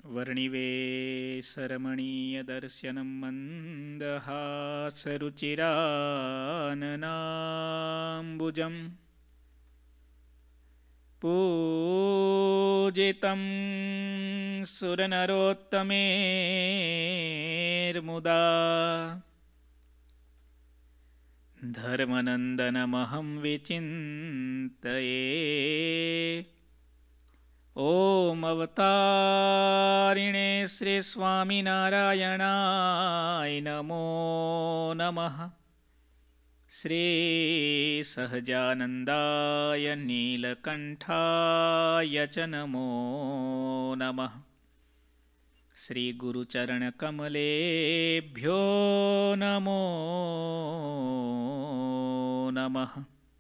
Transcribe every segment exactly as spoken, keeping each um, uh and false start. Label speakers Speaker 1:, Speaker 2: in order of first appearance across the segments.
Speaker 1: वर्णिवेशरमणीयदर्शनं मन्दहासरुचिराननाम्बुजं पूजितं सुरनरोत्तमेर्मुदा धर्मनन्दनमहं विचिन्तये। ओम अवतारिणे श्री स्वामिनारायणाय नमो नमः। श्री सहजानन्दाय नीलकण्ठाय च नमो नमः। श्री गुरुचरणकमलेभ्यो नमो नमः।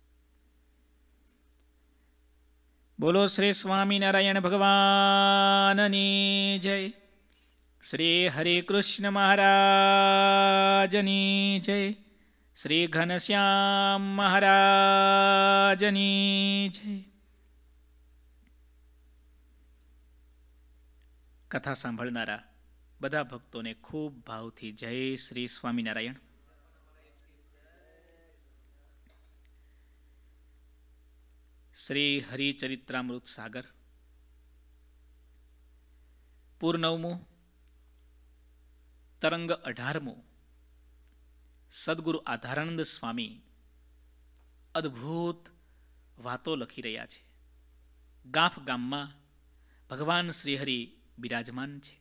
Speaker 1: बोलो श्री स्वामीनारायण भगवाननी जय। श्री हरे कृष्ण महाराजनी जय। श्री घनश्याम महाराजनी जय। कथा सांभळनारा बधा भक्तों ने खूब भावथी जय श्री स्वामीनारायण। श्री हरिचरित्रामृत सागर पूर्णवमु तरंग अठारमु सद्गुरु आधारानंद स्वामी अद्भुत वातो लखी रह्या छे। गाफ गाममां भगवान श्रीहरि बिराजमान छे।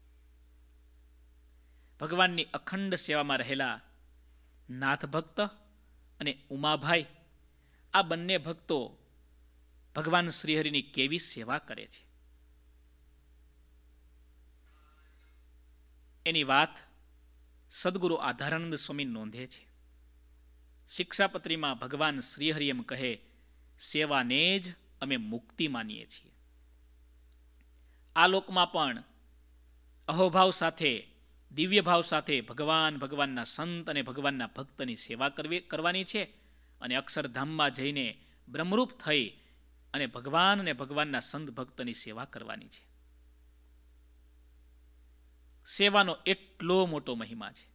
Speaker 1: भगवाननी अखंड सेवामां रहेला नाथ भक्त अने उमाभाई आ बंने भक्तो भगवान श्रीहरिनी केवी सेवा करे छे एनी वात सद्गुरु आधारानंद स्वामी नोंधे छे। शिक्षापत्री में भगवान श्रीहरि एम कहे, सेवा ने ज अमे मुक्ति मानीए छीए। आ लोक में पण अहोभाव साथे दिव्य भाव साथे भगवान भगवानना संत अने भगवानना भक्तनी सेवा करवी करवानी छे अने अक्षरधाम में जईने ब्रह्मरूप थई अने भगवान अने भगवानना संत भक्तनी सेवा करवानी छे। सेवानो एटलो मोटो महिमा छे।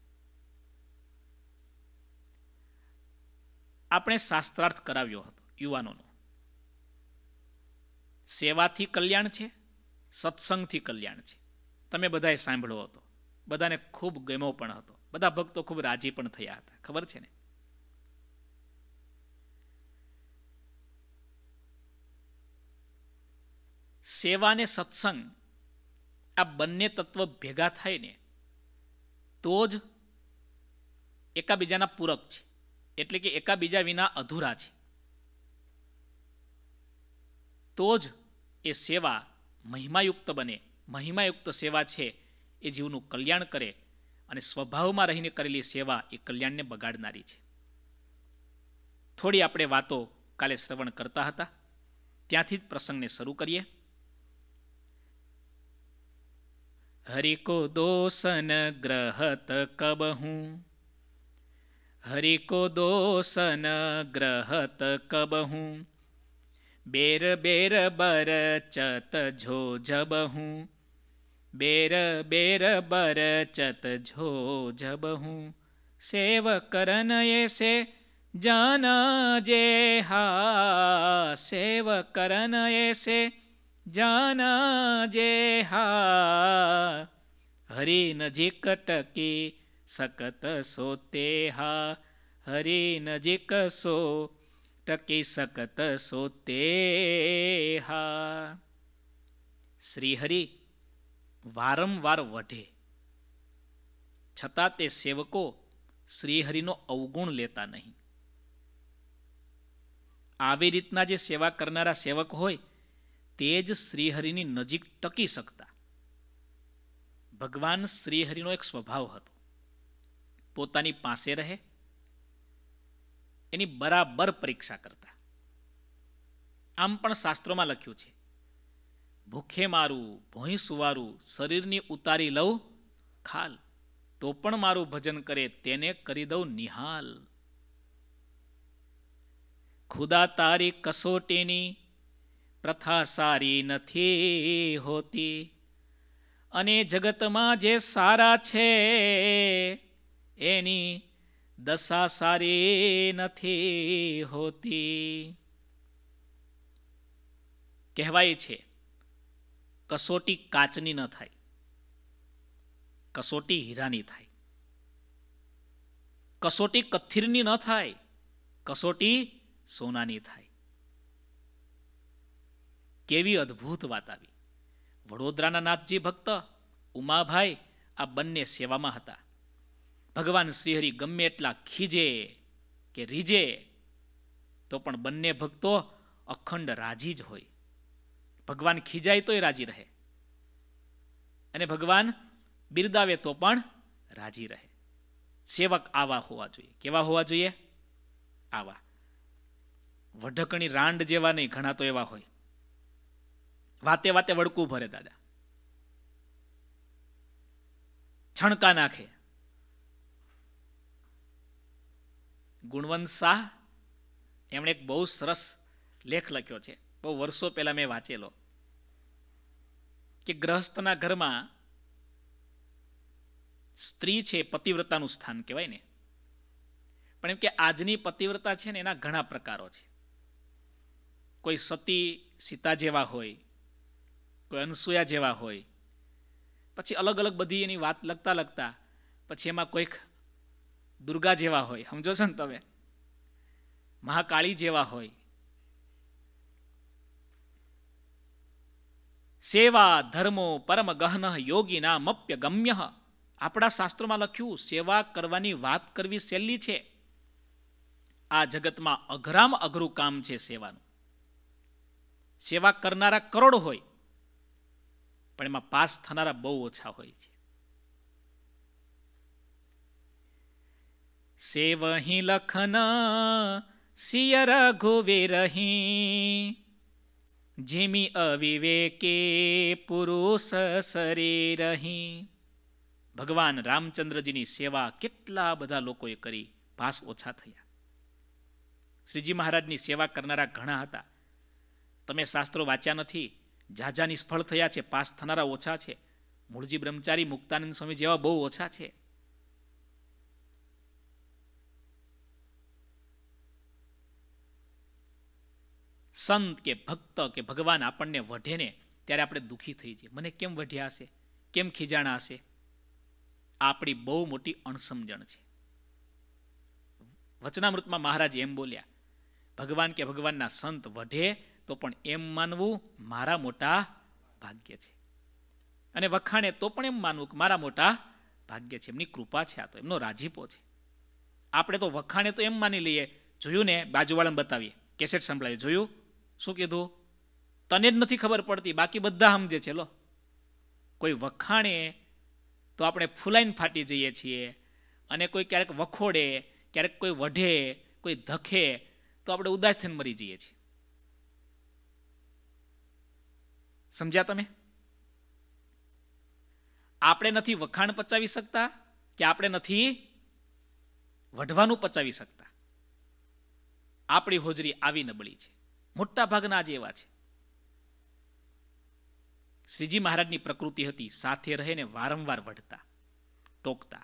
Speaker 1: आपणे शास्त्रार्थ कराव्यो हतो युवानोनो। सेवाथी कल्याण छे, सत्संगथी कल्याण छे। तमे बधाए सांभळ्यो हतो, बधाने खूब गम्यो पण हतो, बधा भक्तो खूब राजी पण थया हता, खबर छे ने। सेवा ने सत्संग आ बंने तत्व भेगा थाय ने तो ज एकाबीजाना पूरक छे, एटले के एकाबीजा विना अधूरा छे। तो ज ए सेवा महिमायुक्त बने। महिमायुक्त सेवा छे ए जीवનું कल्याण करे अने स्वभावमां रहीने करेली सेवा ए कल्याणने बगाड़नारी छे। थोड़ी आपणे वातो काले श्रवण करता हता त्यांथी ज प्रसंगने शरू करीए। हरि को दोसन ग्रहत कबहूँ, हरि को दोसन ग्रहत कबहूँ, बेर बेर बर चत झो जबहूँ, बेर बेर बर चत झो जबहूँ, सेव करन ऐसे जाना जे हा, सेव करन ऐसे जाना जे हा, हरि नजीक टकी सकत सोते हा, हरि नजीक सो टकी सकत सोते हा। श्रीहरि वारंवार वढे छतां ते सेवको श्रीहरिनो अवगुण लेता नहीं। આવી રીતના જે સેવા કરનારા સેવક હોય तेज श्रीहरिनी नजीक टकी सकता। भगवान श्रीहरिनो एक स्वभाव हतो, पोतानी पासे रहे एनी बराबर परीक्षा करता। आम पण शास्त्रों में लख्युं छे, भूखे मारू भोई सुवारू शरीरनी उतारी लऊ खाल, तो पण मारू भजन करे तेने करी दऊ निहाल। खुदा तारी कसोटीनी प्रथा सारी नथी होती, અને જગતમાં જે સારા છે એની દશા સારી નથી હોતી. કહેવાય છે કસોટી કાચની ન થાય, કસોટી હીરાની થાય. કસોટી કથિરની ન થાય, કસોટી સોનાની થાય. કેવી અદ્ભુત વાત આવી. વડોદરાના નાથજી ભક્ત ઉમાભાઈ આ બંને સેવામાં હતા. ભગવાન શ્રીહરિ ગમે એટલા ખીજે કે રીજે તો પણ બંને ભક્તો અખંડ રાજી જ હોય. ભગવાન ખીજાય તોય રાજી રહે અને ભગવાન બિરદાવે તો પણ રાજી રહે. સેવક આવા હોવા જોઈએ. કેવા હોવા જોઈએ? આવા. વઢકણી રાંડ જેવા નહીં, ઘણા તો એવા હોય વાતે વાતે વડકું ભરે દાદા, છણકા નાખે. ગુણવંત શાહ એમણે એક બહુ સરસ લેખ લખ્યો છે, બહુ વર્ષો પહેલા મેં વાંચેલો, કે ગ્રહસ્થના ઘરમાં સ્ત્રી છે પતિવ્રતાનું સ્થાન કહેવાય ને, પણ એમ કે આજની પતિવ્રતા છે ને એના ઘણા પ્રકારો છે. કોઈ સતી સીતા જેવા હોય, કોઈ અનસૂયા જેવા હોય, પછી અલગ અલગ બધી એની વાત લખતા લખતા પછી એમાં કોઈક દુર્ગા જેવા હોય, સમજો છો ને તમે, મહાકાળી જેવા હોય. સેવા ધર્મો પરમ ગહન યોગીના મપ્ય ગમ્ય. આપણા શાસ્ત્રોમાં લખ્યું સેવા કરવાની વાત કરવી સહેલી છે. આ જગતમાં અઘરામાં અઘરું કામ છે સેવાનું. સેવા કરનારા કરોડ હોય પણ એમાં પાસ થનારા બહુ ઓછા હોય છે. સેવહી લખન સિય રઘુવીરહી જેમી અવિવેકે પુરુષ શરીરહી. ભગવાન રામચંદ્રજીની સેવા કેટલા બધા લોકોએ કરી, પાસ ઓછા થયા. શ્રીજી મહારાજની સેવા કરનારા ઘણા હતા. તમે શાસ્ત્રો વાંચ્યા નથી, ઝાઝા નિષ્ફળ થયા છે, પાસ થનારા ઓછા છે. મૂળજી બ્રહ્મચારી મુક્તાનંદ સ્વામી જેવા બહુ ઓછા છે. સંત કે ભક્ત કે ભગવાન આપણને વઢે ને ત્યારે આપણે દુઃખી થઈ જઈએ. મને કેમ વઢ્યા હશે, કેમ ખીજાણા હશે? આપણી બહુ મોટી અણસમજણ છે. વચનામૃતમાં મહારાજ એમ બોલ્યા, ભગવાન કે ભગવાનના સંત વઢે તો પણ એમ માનવું મારા મોટા ભાગ્ય છે, અને વખાણે તો પણ એમ માનવું કે મારા મોટા ભાગ્ય છે. એમની કૃપા છે, આ તો એમનો રાજીપો છે. આપણે તો વખાણે તો એમ માની લઈએ, જોયું ને, બાજુવાળાને બતાવીએ, કેસેટ સંભળાવી, જોયું શું કીધું, તને જ નથી ખબર પડતી, બાકી બધા સમજે છે. લો, કોઈ વખાણે તો આપણે ફૂલાઈને ફાટી જઈએ છીએ, અને કોઈ ક્યારેક વખોડે, ક્યારેક કોઈ વઢે, કોઈ ધખે તો આપણે ઉદાસ થઈને મરી જઈએ છીએ. સમજ્યા તમે? આપણે નથી વખાણ પચાવી શકતા કે આપણે નથી વઢવાનું પચાવી શકતા. આપણી હોજરી આવી નબળી છે. મોટા ભાગના આજે એવા છે. શ્રીજી મહારાજની પ્રકૃતિ હતી સાથે રહીને વારંવાર વઢતા, ટોકતા,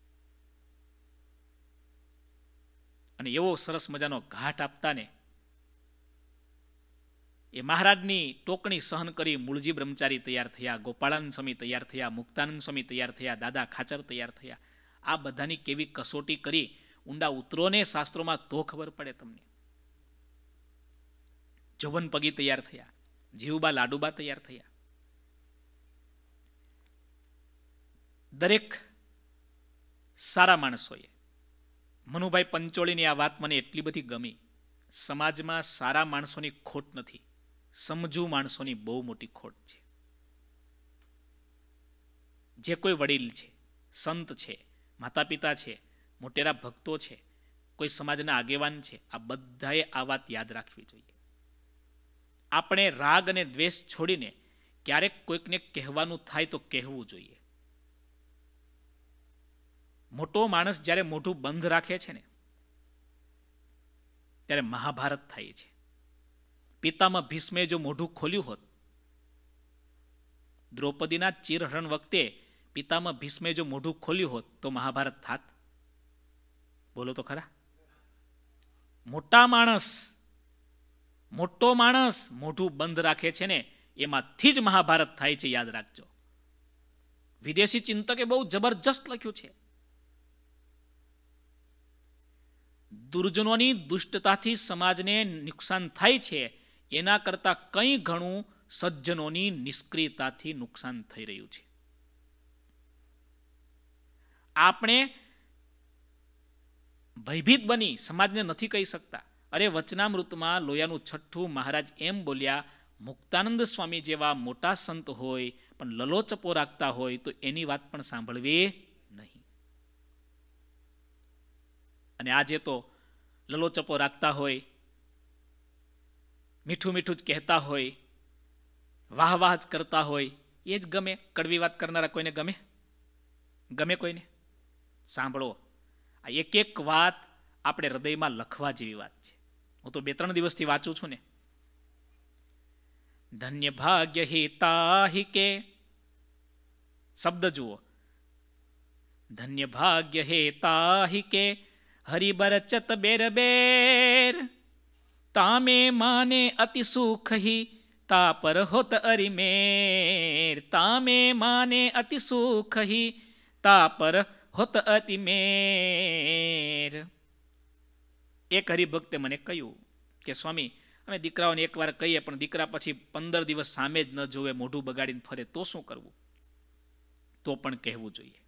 Speaker 1: અને એવો સરસ મજાનો ઘાટ આપતા ને, એ મહારાજની ટોકણી સહન કરી મૂળજી બ્રહ્મચારી તૈયાર થયા, ગોપાળાનંદ સ્વામી તૈયાર થયા, મુક્તાનંદ સ્વામી તૈયાર થયા, દાદા ખાચર તૈયાર થયા. આ બધાની કેવી કસોટી કરી, ઊંડા ઉતરો ને શાસ્ત્રોમાં તો ખબર પડે તમને. જોબન પગી તૈયાર થયા, જીવબા લાડુબા તૈયાર થયા. દરેક સારા માણસોએ, મનુભાઈ પંચોળીની આ વાત મને એટલી બધી ગમી. સમાજમાં સારા માણસોની ખોટ નથી, સમજુ માણસોની બહુ મોટી ખોટ છે. જે કોઈ વડીલ છે, સંત છે, માતા પિતા છે, મોટેરા ભક્તો છે, કોઈ સમાજના આગેવાન છે, આ બધાએ આ વાત યાદ રાખવી જોઈએ. આપણે રાગ અને દ્વેષ છોડીને ક્યારેક કોઈકને કહેવાનું થાય તો કહેવું જોઈએ. મોટો માણસ જ્યારે મોઢું બંધ રાખે છે ને ત્યારે મહાભારત થાય છે. પિતામાં ભીષ્મે જો મોઢું ખોલ્યું હોત દ્રૌપદીના ચીરહરણ વખતે પિતામહ ભીષ્મે જો મોઢું ખોલ્યું હોત તો મહાભારત થાત? બોલો તો ખરા. મોટા માણસ, મોટો માણસ મોઢું બંધ રાખે છે ને એમાંથી જ મહાભારત થાય છે, યાદ રાખજો. વિદેશી ચિંતકે બહુ જબરજસ્ત લખ્યું છે. દુર્જનોની દુષ્ટતાથી સમાજને નુકસાન થાય છે એના કરતા કંઈ ઘણું સજ્જનોની નિષ્ક્રિયતાથી નુકસાન થઈ રહ્યું છે. આપણે ભયભીત બની સમાજને નથી કહી શકતા. અરે વચનામૃતમાં લોયાનું છઠ્ઠું મહારાજ એમ બોલ્યા, મુક્તાનંદ સ્વામી જેવા મોટા સંત હોય પણ લલોચપો રાખતા હોય તો એની વાત પણ સાંભળવી નહીં. અને આજે તો લલોચપો રાખતા હોય, મીઠું મીઠું જ કહેતા હોય, વાહ વાહ જ કરતા હોય, એ જ ગમે. કડવી વાત કરનારા કોઈને ગમે? ગમે કોઈને? સાંભળો, આ એક એક વાત આપણે હૃદયમાં લખવા જેવી વાત છે. હું તો બે ત્રણ દિવસથી વાંચું છું ને. ધન્ય ભાગ્ય હિતાહિ કે, શબ્દ જુઓ, ધન્ય ભાગ્ય હેતાહિ કે હરિબરચત બેર બેર, તામે માને અતિ સુખ હિ તા પર હોત અરિમેર, તામે માને અતિ સુખ હિ તા પર હોત અતિ મેર. એક હરિભક્તે મને કહ્યું કે સ્વામી, અમે દીકરાઓને એકવાર કહીએ પણ દીકરા પછી પંદર દિવસ સામે જ ન જોવે, મોઢું બગાડીને ફરે, તો શું કરવું? તો પણ કહેવું જોઈએ.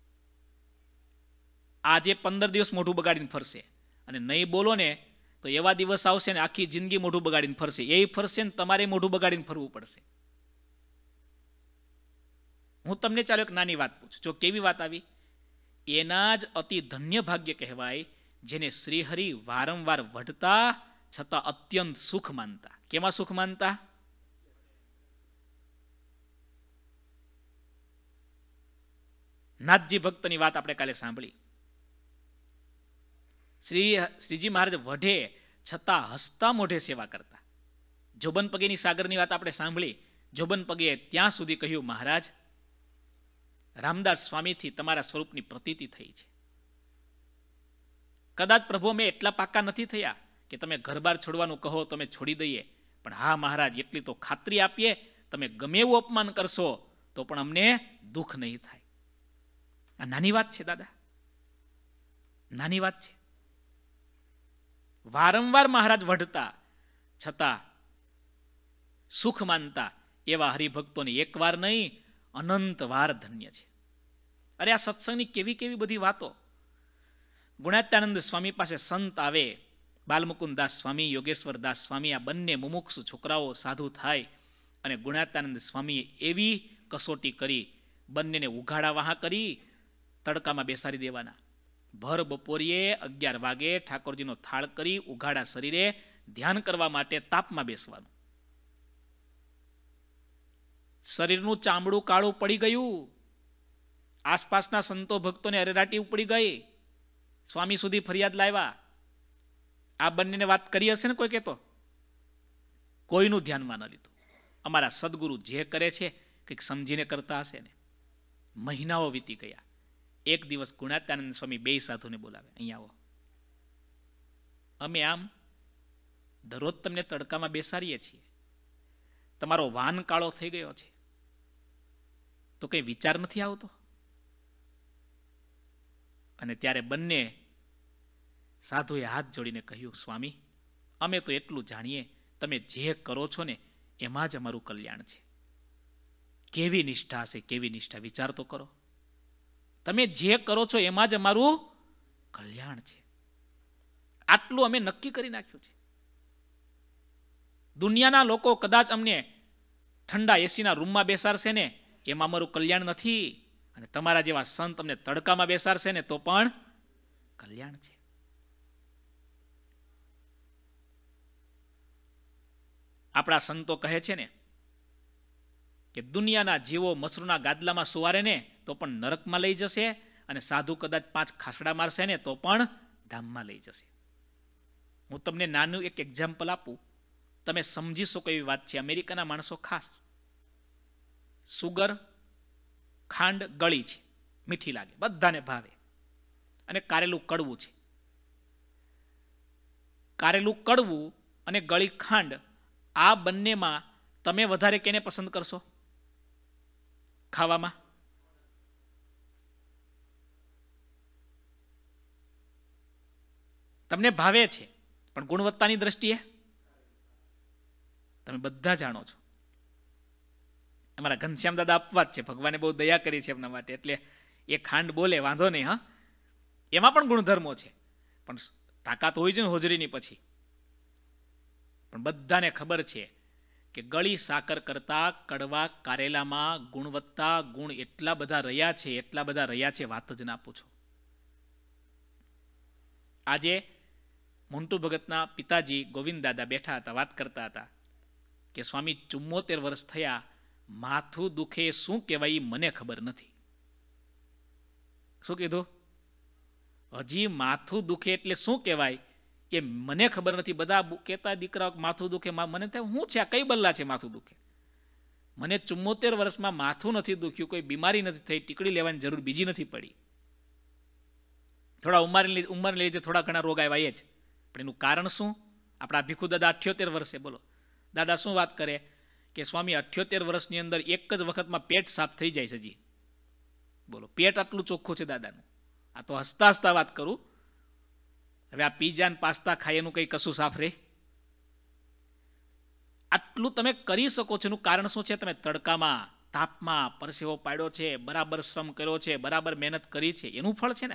Speaker 1: આજે પંદર દિવસ મોઢું બગાડીને ફરશે અને નહીં બોલો ને તો એવા દિવસ આવશે ને આખી જિંદગી મોઢું બગાડીને ફરશે. એ ફરશે ને તમારે મોઢું બગાડીને ફરવું પડશે. હું તમને ચાલો એક નાની વાત પૂછું. જો કેવી વાત આવી? એના જ અતિ ધન્ય ભાગ્ય કહેવાય જેને શ્રીહરિ વારંવાર વઢતા છતાં અત્યંત સુખ માનતા. કેમાં સુખ માનતા? નાથજી ભક્તની વાત આપણે કાલે સાંભળી. શ્રી શ્રીજી મહારાજ વઢે છતાં હસતા મોઢે સેવા કરતા. જોબન પગેની સાગરની વાત આપણે સાંભળી. જોબન પગે ત્યાં સુધી કહ્યું, મહારાજ રામદાસ સ્વામીથી તમારા સ્વરૂપની પ્રતીતિ થઈ છે. કદાચ પ્રભુ અમે એટલા પાકા નથી થયા કે તમે ઘર બાર છોડવાનું કહો તો અમે છોડી દઈએ, પણ હા મહારાજ એટલી તો ખાતરી આપીએ, તમે ગમે એવું અપમાન કરશો તો પણ અમને દુઃખ નહીં થાય. આ નાની વાત છે દાદા, નાની વાત છે. વારંવાર મહારાજ વઢતા છતાં સુખ માનતા એવા હરિભક્તોને એક વાર નહીં અનંત વાર ધન્ય છે. અરે આ સત્સંગની કેવી કેવી બધી વાતો. ગુણાત્યાનંદ સ્વામી પાસે સંત આવે, બાલમુકુંદ દાસ સ્વામી, યોગેશ્વર દાસ સ્વામી, આ બંને મુમુક્ષુ છોકરાઓ સાધુ થાય અને ગુણાત્યાનંદ સ્વામીએ એવી કસોટી કરી, બંનેને ઉઘાડા વાહા કરી તડકામાં બેસાડી દેવાના. ભર બપોરીએ અગિયાર વાગે ઠાકોરજીનો થાળ કરી ઉઘાડા શરીરે ધ્યાન કરવા માટે તાપમાં બેસવાનું. શરીરનું ચામડું કાળું પડી ગયું. આસપાસના સંતો ભક્તોને અરેરાટી ઉપડી ગઈ. સ્વામી સુધી ફરિયાદ લાવ્યા. આ બંનેને વાત કરી હશે ને કોઈ કહેતો? કોઈનું ધ્યાનમાં ન લીધું. અમારા સદગુરુ જે કરે છે કંઈક સમજીને કરતા હશે ને. મહિનાઓ વીતી ગયા. એક દિવસ ગુણાત્યાનંદ સ્વામી બે સાધુને બોલાવે, અહીંયા આવો. અમે આમ દરરોજ તમને તડકામાં બેસાડીએ છીએ, તમારો વાન કાળો થઈ ગયો છે, તો કઈ વિચાર નથી આવતો? અને ત્યારે બંને સાધુએ હાથ જોડીને કહ્યું, સ્વામી અમે તો એટલું જાણીએ, તમે જે કરો છો ને એમાં જ અમારું કલ્યાણ છે. કેવી નિષ્ઠા હશે, કેવી નિષ્ઠા, વિચાર તો કરો. તમે જે કરો છો એમાં જ અમારું કલ્યાણ છે. આટલું અમે નક્કી કરી નાખ્યું છે. દુનિયાના લોકો કદાચ અમને ઠંડા એસીના રૂમમાં બેસાડશે ને એમાં અમારું કલ્યાણ નથી, અને તમારા જેવા સંત અમને તડકામાં બેસાડશે ને તો પણ કલ્યાણ છે. આપણા સંતો કહે છે ને કે દુનિયાના જીવો મસરૂના ગાદલામાં સુવારે ને તો પણ નરકમાં લઈ જશે, અને સાધુ કદાચ પાંચ ખાસડા મારશે ને તો પણ ધામમાં લઈ જશે. હું તમને નાનું એક એક્ઝામ્પલ આપું, તમે સમજી શકો એવી વાત છે. અમેરિકાના માણસો ખાસ સુગર, ખાંડ ગળી છે, મીઠી લાગે, બધાને ભાવે, અને કારેલું કડવું છે. કારેલું કડવું અને ગળી ખાંડ, આ બંનેમાં તમે વધારે કેને પસંદ કરશો ખાવામાં? તમને ભાવે છે, પણ ગુણવત્તાની દ્રષ્ટિએ તમે બધા જાણો છો. અમારા ઘનશ્યામ દાદા આપવા જ છે, ભગવાને બહુ દયા કરી છે એમના માટે, એટલે એ ખાંડ બોલે વાંધો નહીં. હા, એમાં પણ ગુણધર્મો છે, પણ તાકાત હોય છે ને હોજરીની પછી. પણ બધાને ખબર છે કે ગળી સાકર કરતા કડવા કારેલામાં ગુણવત્તા ગુણ એટલા બધા રહ્યા છે, એટલા બધા રહ્યા છે, વાત જ ના પૂછો. આજે મોન્ટુ ભગતના પિતાજી ગોવિંદ દાદા બેઠા હતા, વાત કરતા હતા કે સ્વામી ચુમ્મોતેર વર્ષ થયા, માથું દુખે શું કહેવાય મને ખબર નથી. શું કીધું? હજી માથું દુખે એટલે શું કહેવાય એ મને ખબર નથી. બધા કહેતા દીકરાઓ માથું દુખે, મને થાય શું છે આ, કઈ બલ્લા છે માથું દુખે? મને ચુમ્મોતેર વર્ષમાં માથું નથી દુખ્યું, કોઈ બીમારી નથી થઈ, ટીકડી લેવાની જરૂર બીજી નથી પડી. થોડા ઉંમર ઉંમર લીધે થોડા ઘણા રોગ આવ્યા જ, પણ એનું કારણ શું? આપણા ભીખુ દાદા અઠ્યોતેર વર્ષે, બોલો દાદા શું વાત કરે કે સ્વામી અઠ્યોતેર વર્ષની અંદર એક જ વખતમાં પેટ સાફ થઈ જાય છે. હજી બોલો, પેટ આટલું ચોખ્ખું છે દાદાનું. આ તો હસતા હસતા વાત કરું. હવે આ પીઝા ને પાસ્તા ખાય એનું કંઈ કશું સાફ રહે? આટલું તમે કરી શકો છો એનું કારણ શું છે? તમે તડકામાં તાપમાં પરસેવો પાડ્યો છે, બરાબર શ્રમ કર્યો છે, બરાબર મહેનત કરી છે, એનું ફળ છે ને.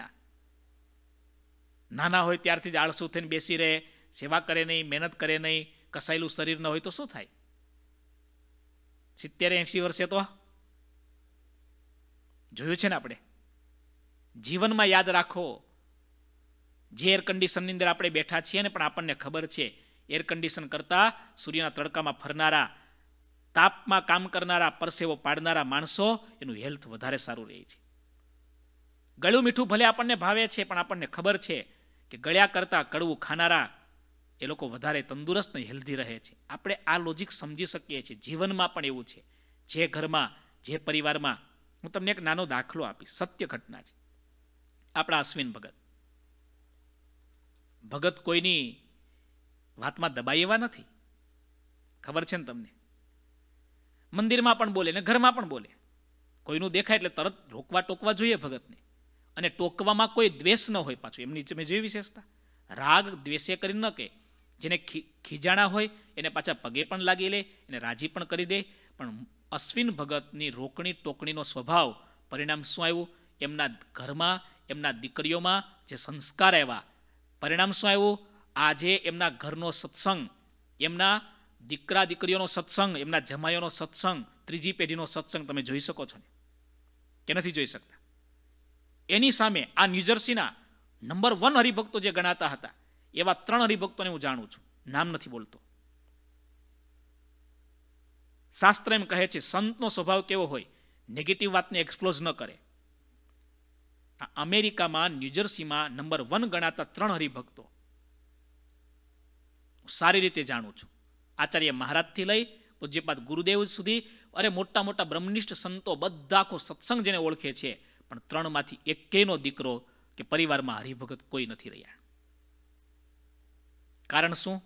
Speaker 1: નાના હોય ત્યારથી જ આળસુ થઈને બેસી રહે, સેવા કરે નહીં, મહેનત કરે નહીં, કસાયેલું શરીર ન હોય તો શું થાય? સિત્તેર એંશી વર્ષે તો જોયું છે ને આપણે. જીવનમાં યાદ રાખો, જે એર કન્ડિશનની અંદર આપણે બેઠા છીએ ને, પણ આપણને ખબર છે એર કન્ડિશન કરતાં સૂર્યના તડકામાં ફરનારા, તાપમાં કામ કરનારા, પરસેવો પાડનારા માણસો, એનું હેલ્થ વધારે સારું રહે છે. ગળ્યું મીઠું ભલે આપણને ભાવે છે, પણ આપણને ખબર છે કે ગળ્યા કરતાં કડવું ખાનારા એ લોકો વધારે તંદુરસ્ત અને હેલ્ધી રહે છે. આપણે આ લોજિક સમજી શકીએ છીએ. જીવનમાં પણ એવું છે. જે ઘરમાં, જે પરિવારમાં, હું તમને એક નાનો દાખલો આપીશ, સત્ય ઘટના છે. આપણા અશ્વિન ભગત ભગત કોઈની વાતમાં દબાઈ એવા નથી, ખબર છે ને તમને. મંદિરમાં પણ બોલે ને ઘરમાં પણ બોલે. કોઈનું દેખાય એટલે તરત રોકવા ટોકવા જોઈએ ભગતને. અને ટોકવામાં કોઈ દ્વેષ ન હોય. પાછું એમની મેં જેવી વિશેષતા, રાગ દ્વેષે કરી ન કે, જેને ખીજાણા હોય એને પાછા પગે પણ લાગી લે, એને રાજી પણ કરી દે. પણ અશ્વિન ભગતની રોકણી ટોકણીનો સ્વભાવ, પરિણામ શું આવ્યું? એમના ઘરમાં, એમના દીકરીઓમાં જે સંસ્કાર આવ્યા, પરિણામ શું આવ્યું? આજે એમના ઘરનો સત્સંગ, એમના દીકરા દીકરીઓનો સત્સંગ, એમના જમાઈઓનો સત્સંગ, ત્રીજી પેઢીનો સત્સંગ તમે જોઈ શકો છો ને કે નથી જોઈ શકતા? એની સામે આ ન્યૂજર્સીના નંબર વન હરિભક્તો જે ગણાતા હતા, એવા ત્રણ હરિભક્તોને હું જાણું છું, નામ નથી બોલતો. શાસ્ત્ર એમ કહે છે સંતનો સ્વભાવ કેવો હોય? નેગેટિવ વાતને એક્સપ્લોઝ ન કરે. અમેરિકામાં ન્યૂજર્સીમાં નંબર વન ગણાતા ત્રણ હરિભક્તો સારી રીતે જાણું છું. આચાર્ય મહારાજથી લઈ પૂજ્યપાદ ગુરુદેવ સુધી, અરે મોટા મોટા બ્રહ્મનિષ્ઠ સંતો બધા આખો સત્સંગ જેને ઓળખે છે, પણ ત્રણમાંથી એકેયનો દીકરો કે પરિવારમાં હરિભગત કોઈ નથી રહ્યા. કારણ શું?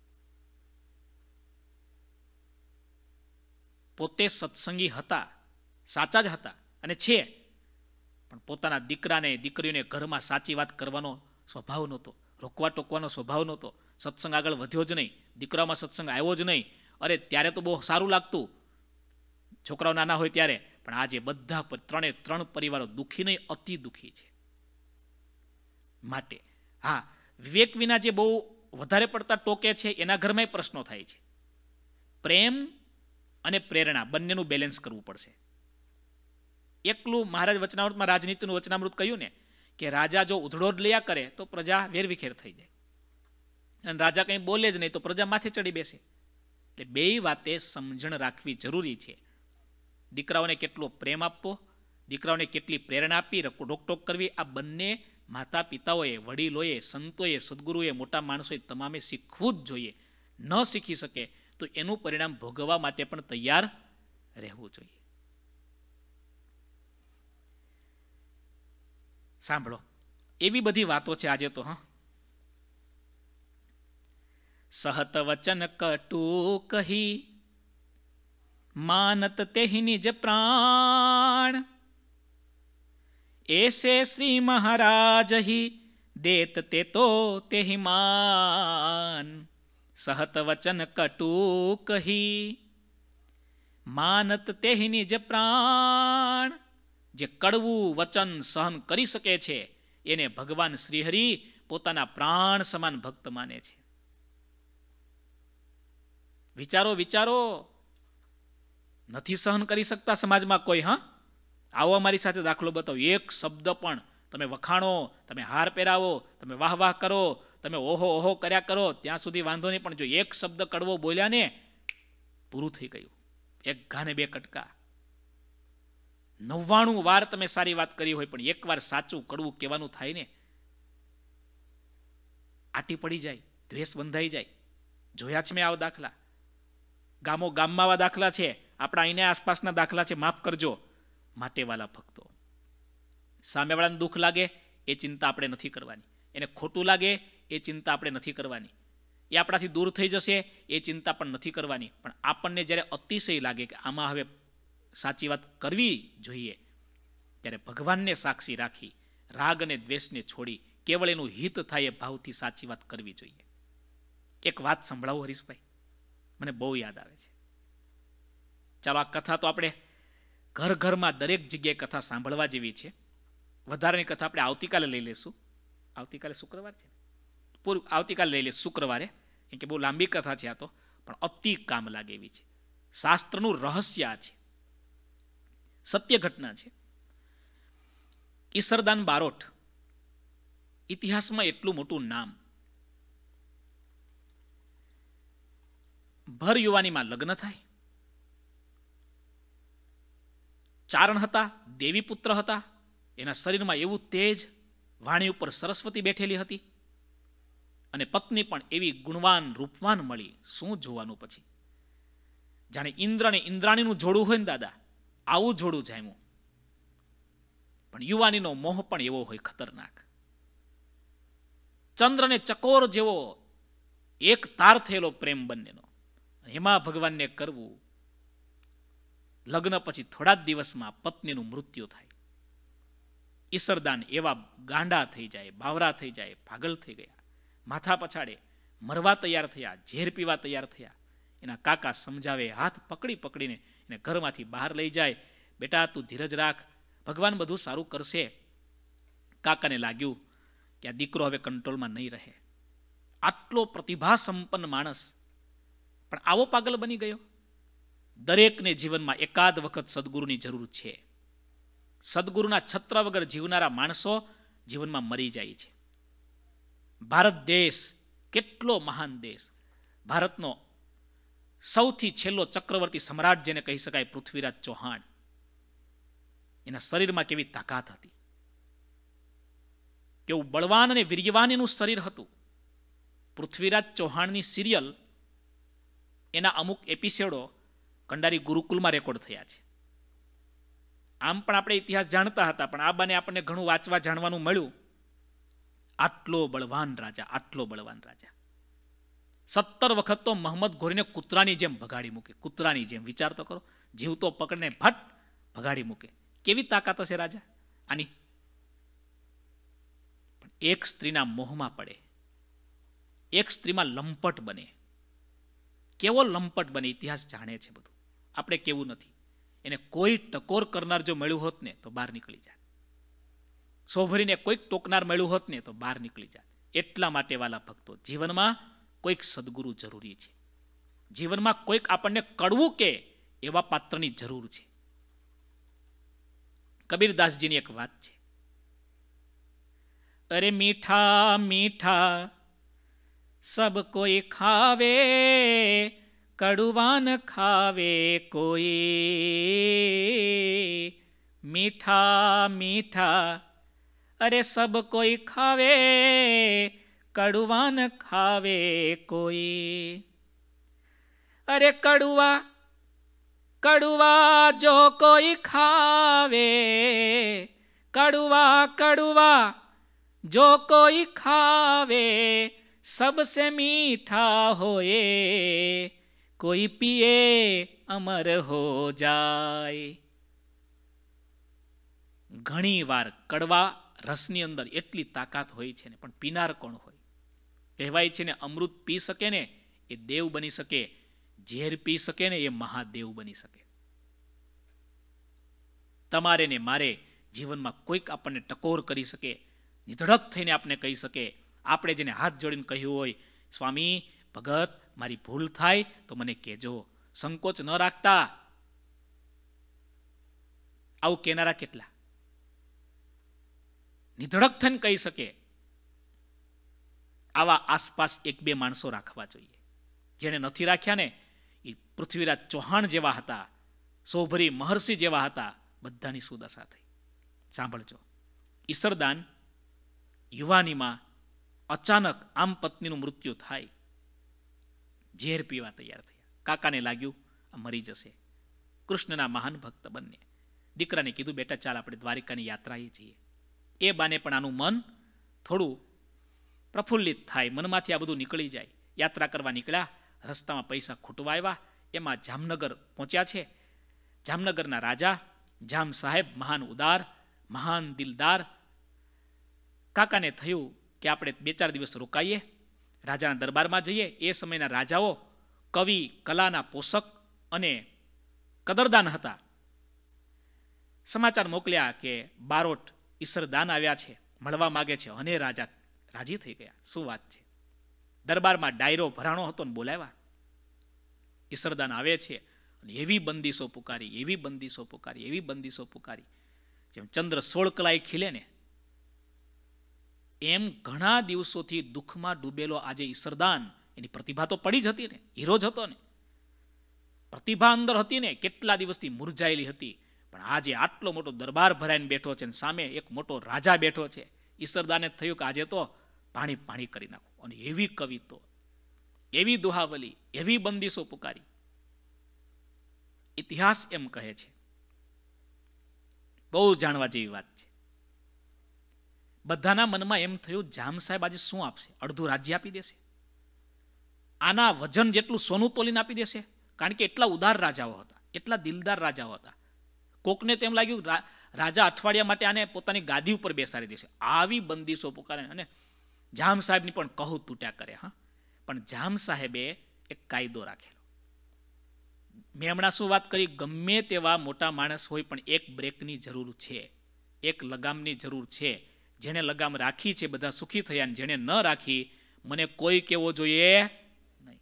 Speaker 1: પોતે સત્સંગી હતા, સાચા જ હતા અને છે, પણ પોતાના દીકરાને દીકરીઓને ઘરમાં સાચી વાત કરવાનો સ્વભાવ નહોતો, રોકવા ટોકવાનો સ્વભાવ નહોતો. સત્સંગ આગળ વધ્યો જ નહીં, દીકરામાં સત્સંગ આવ્યો જ નહીં. અરે ત્યારે તો બહુ સારું લાગતું છોકરાઓ નાના હોય ત્યારે, પણ આજે બધા ત્રણે ત્રણ પરિવારો દુઃખી નહીં, અતિ દુઃખી છે. માટે હા, વિવેક વિના જે બહુ વધારે પડતા ટોકે છે એના ઘરમાં પ્રશ્નો થાય છે. પ્રેમ અને પ્રેરણા બંનેનું બેલેન્સ કરવું પડશે. એકલું મહારાજ વચનામૃતમાં રાજનીતિનું વચનામૃત કહ્યું ને કે રાજા જો ઉધડો જ લયા કરે તો પ્રજા વેરવિખેર થઈ જાય, અને રાજા કંઈ બોલે જ નહીં તો પ્રજા માથે ચડી બેસે. એટલે બે વાતે સમજણ રાખવી જરૂરી છે. દીકરાઓને કેટલો પ્રેમ આપવો, દીકરાઓને કેટલી પ્રેરણા આપી, રોકટોક કરવી, આ બંને માતા પિતાઓએ, વડીલોએ, સંતોએ, સદગુરુએ, મોટા માણસોએ તમામે શીખવું જ જોઈએ. ન શીખી શકે તો એનું પરિણામ ભોગવવા માટે પણ તૈયાર રહેવું જોઈએ. સાંભળો, એવી બધી વાતો છે આજે તો. હા, સહત વચન કટુ કહી માનત તેહી નિજ પ્રાણ, એસે શ્રી મહારાજ હી દેત તે તો તેહી માન. સહત વચન કટુ કહી માનત તેહી નિજ પ્રાણ. જે કડવું વચન સહન કરી શકે છે એને ભગવાન શ્રીહરિ પોતાના પ્રાણ સમાન ભક્ત માને છે. વિચારો વિચારો, નથી સહન કરી શકતા સમાજમાં કોઈ? હા, આવો અમારી સાથે દાખલો બતાવો. એક શબ્દ પણ તમે વખાણો, તમે હાર પહેરાવો, તમે વાહ વાહ કરો, તમે ઓહો ઓહો કર્યા કરો, ત્યાં સુધી વાંધો નહીં, પણ જો એક શબ્દ કડવો બોલ્યા ને, પૂરું થઈ ગયું. એક ઘાને બે કટકા. નવ્વાણું વાર તમે સારી વાત કરી હોય, પણ એક વાર સાચું કડવું કહેવાનું થાય ને, આટી પડી જાય, દ્વેષ બંધાઈ જાય. જોયા છે મેં આવા દાખલા. ગામો ગામમાં આવા દાખલા છે, આપણા અહીંના આસપાસના દાખલા છે. માફ કરજો. માટે વાલા ભક્તો, સામેવાળાને દુઃખ લાગે એ ચિંતા આપણે નથી કરવાની, એને ખોટું લાગે એ ચિંતા આપણે નથી કરવાની, એ આપણાથી દૂર થઈ જશે એ ચિંતા પણ નથી કરવાની. પણ આપણને જ્યારે અતિશય લાગે કે આમાં હવે સાચી વાત કરવી જોઈએ, ત્યારે ભગવાનને સાક્ષી રાખી રાગ અને દ્વેષને છોડી કેવળ એનું હિત થાય એ ભાવથી સાચી વાત કરવી જોઈએ. એક વાત સંભળાવો હરીશભાઈ, મને બહુ યાદ આવે છે. ચાલો, આ કથા તો આપણે ઘર ઘરમાં દરેક જગ્યાએ કથા સાંભળવા જેવી છે. વધારાની કથા આપણે આવતીકાલે લઈ લઈશું. આવતીકાલે શુક્રવાર છે, પૂરું આવતીકાલે લઈ લઈશું શુક્રવારે, કેમ કે બહુ લાંબી કથા છે આ તો, પણ અતિ કામ લાગે એવી છે. શાસ્ત્રનું રહસ્ય આ છે, સત્ય ઘટના છે. ઈસરદાન બારોટ, ઇતિહાસમાં એટલું મોટું નામ. ભર યુવાનીમાં લગ્ન થાય. ચારણ હતા, દેવી પુત્ર હતા. એના શરીરમાં એવું તેજ, વાણી ઉપર સરસ્વતી બેઠેલી હતી, અને પત્ની પણ એવી ગુણવાન રૂપવાન મળી. શું જોવાનું પછી? જાણે ઇન્દ્ર અને ઇન્દ્રાણીનું જોડું હોય ને દાદા, આવું જોડું જામ્યું. પણ યુવાનીનો મોહ પણ એવો હોય ખતરનાક. ચંદ્ર અને ચકોર જેવો એક તાર થયેલો પ્રેમ બંનેનો. એમાં ભગવાનને કરવું. લગ્ન પછી થોડા જ દિવસમાં પત્નીનું મૃત્યુ થાય. ઈસરદાન એવા ગાંડા થઈ જાય, બાવરા થઈ જાય, પાગલ થઈ ગયા, માથા પછાડે, મરવા તૈયાર થયા, ઝેર પીવા તૈયાર થયા. એના કાકા સમજાવે, હાથ પકડી પકડીને એને ઘરમાંથી બહાર લઈ જાય. બેટા, તું ધીરજ રાખ, ભગવાન બધું સારું કરશે. કાકાને લાગ્યું કે આ દીકરો હવે કંટ્રોલમાં નહીં રહે. આટલો પ્રતિભા સંપન્ન માણસ પણ આવો પાગલ બની ગયો. દરેકને જીવનમાં એકાદ વખત સદગુરુની જરૂર છે. સદગુરુના છત્ર વગર જીવનારા માણસો જીવનમાં મરી જાય છે. ભારત દેશ કેટલો મહાન દેશ. ભારતનો સૌથી છેલ્લો ચક્રવર્તી સમ્રાટ જેને કહી શકાય, પૃથ્વીરાજ ચૌહાણ. એના શરીરમાં કેવી તાકાત હતી, કેવું બળવાન અને વીર્યવાન એનું શરીર હતું. પૃથ્વીરાજ ચૌહાણની સિરિયલ, એના અમુક એપિસોડો કંડારી ગુરુકુલમાં રેકોર્ડ થયા છે. આમ પણ આપણે ઇતિહાસ જાણતા હતા, પણ આ બાને આપણને ઘણું વાંચવા જાણવાનું મળ્યું. આટલો બળવાન રાજા, આટલો બળવાન રાજા સત્તર વખત તો મહંમદ ઘોરીને કૂતરાની જેમ ભગાડી મૂકે. કૂતરાની જેમ, વિચાર તો કરો. જીવતો પકડીને ભટ ભગાડી મૂકે. કેવી તાકાત હશે રાજા આની? પણ એક સ્ત્રીના મોહમાં પડે, એક સ્ત્રીમાં લંપટ બને. કેવો લંપટ બને, ઇતિહાસ જાણે છે બધું. આપણે કેવું નથી. એને કોઈ ટકોર કરનાર જો મળ્યું હોત ને તો બહાર નીકળી જાય. સોભરીને કોઈક ટોકનાર મળ્યું હોત ને તો બહાર નીકળી જાય. એટલા માટે વાલા ભક્તો, જીવનમાં કોઈક સદગુરુ જરૂરી છે. જીવનમાં કોઈક આપણને કડવું કે એવા પાત્રની જરૂર છે. કબીરદાસજીની એક વાત છે, અરે મીઠા મીઠા સબ કોઈ ખાવે, કડુવાન ખાવે કોઈ. મીઠા મીઠા અરે સબ કોઈ ખાવે, કડુવાન ખાવે કોઈ. અરે કડુઆ કડુઆ જો કોઈ ખાવે, કડવા કડવા જો કોઈ ખાવે સબસે મીઠા હોએ, કોઈ પીએ અમર હો જાય. ઘણી વાર કડવા રસની અંદર એટલી તાકાત હોય છે ને, પણ પીનાર કોણ હોય? કહેવાય છે ને, અમૃત પી શકે ને એ દેવ બની શકે, ઝેર પી શકે ને એ મહાદેવ બની શકે. તમારે ને મારે જીવનમાં કોઈક આપણને ટકોર કરી શકે, નિધડક થઈને આપણે કહી શકે, આપણે જેને હાથ જોડીને કહ્યું હોય, સ્વામી ભગત મારી ભૂલ થાય તો મને કહેજો, સંકોચ ન રાખતા. આવું કહેનારા કેટલા? નિધડક થઈને કહી શકે. આવા આસપાસ એક બે માણસો રાખવા જોઈએ. જેને નથી રાખ્યા ને એ પૃથ્વીરાજ ચૌહાણ જેવા હતા, સોભરી મહર્ષિ જેવા હતા, બધાની સુદશા થઈ. સાંભળજો, ઈસરદાન યુવાનીમાં અચાનક આમ પત્નીનું મૃત્યુ થાય, ઝેર પીવા તૈયાર થયા. કાકાને લાગ્યું આ મરી જશે. કૃષ્ણના મહાન ભક્ત બંને દીકરાને કીધું, બેટા ચાલ આપણે દ્વારિકાની યાત્રાએ જઈએ. એ બાને પણ આનું મન થોડું પ્રફુલ્લિત થાય, મનમાંથી આ બધું નીકળી જાય. યાત્રા કરવા નીકળ્યા, રસ્તામાં પૈસા ખૂટવા આવ્યા. એમાં જામનગર પહોંચ્યા છે. જામનગરના રાજા જામ સાહેબ મહાન ઉદાર, મહાન દિલદાર. કાકાને થયું કે આપણે બે ચાર દિવસ રોકાઈએ, રાજાના દરબારમાં જઈએ. એ સમયના રાજાઓ કવિ, કલાના પોષક અને કદરદાન હતા. સમાચાર મોકલ્યા કે બારોટ ઈસરદાન આવ્યા છે, મળવા માગે છે. અને રાજા રાજી થઈ ગયા. શું વાત છે! દરબારમાં ડાયરો ભરાણો હતો ને બોલાવ્યા. ઈસરદાન આવે છે અને એવી બંદીશો પુકારી, એવી બંદીશો પુકારી, એવી બંદીશો પુકારી, જેમ ચંદ્ર સોળ કલાએ ખીલે ને એમ. ઘણા દિવસોથી દુઃખમાં ડૂબેલો આજે ઈસરદાન, એની પ્રતિભા તો પડી જ હતી ને, હીરો જ હતો ને, પ્રતિભા અંદર હતી ને, કેટલા દિવસથી મુરઝાયેલી હતી. પણ આજે આટલો મોટો દરબાર ભરાઈને બેઠો છે, સામે એક મોટો રાજા બેઠો છે. ઈસરદાને થયું કે આજે તો પાણી પાણી કરી નાખો. અને એવી કવિતો, એવી દુહાવલી, એવી બંદીશો પુકારી. ઇતિહાસ એમ કહે છે, બહુ જાણવા જેવી વાત છે. બધાના મનમાં એમ થયું, જામ સાહેબ આજે શું આપશે? અડધું રાજ્ય આપી દેશે, આના વજન જેટલું સોનું તોલીને આપી દેશે. કારણ કે એટલા ઉદાર રાજાઓ હતા, એટલા દિલદાર રાજાઓ હતા. કોકને તેમ લાગ્યું રાજા અઠવાડિયા માટે આને પોતાની ગાદી ઉપર બેસાડી દેશે. આવી બંદીશો પુકારે. અને જામ સાહેબની પણ કહું તૂટ્યા કરે. હા, પણ જામ સાહેબે એક કાયદો રાખેલો. મેં હમણાં શું વાત કરી, ગમે તેવા મોટા માણસ હોય પણ એક બ્રેકની જરૂર છે, એક લગામની જરૂર છે. જેણે લગામ રાખી છે બધા સુખી થયા, અને જેણે ન રાખી મને કોઈ કહેવો જોઈએ નહીં,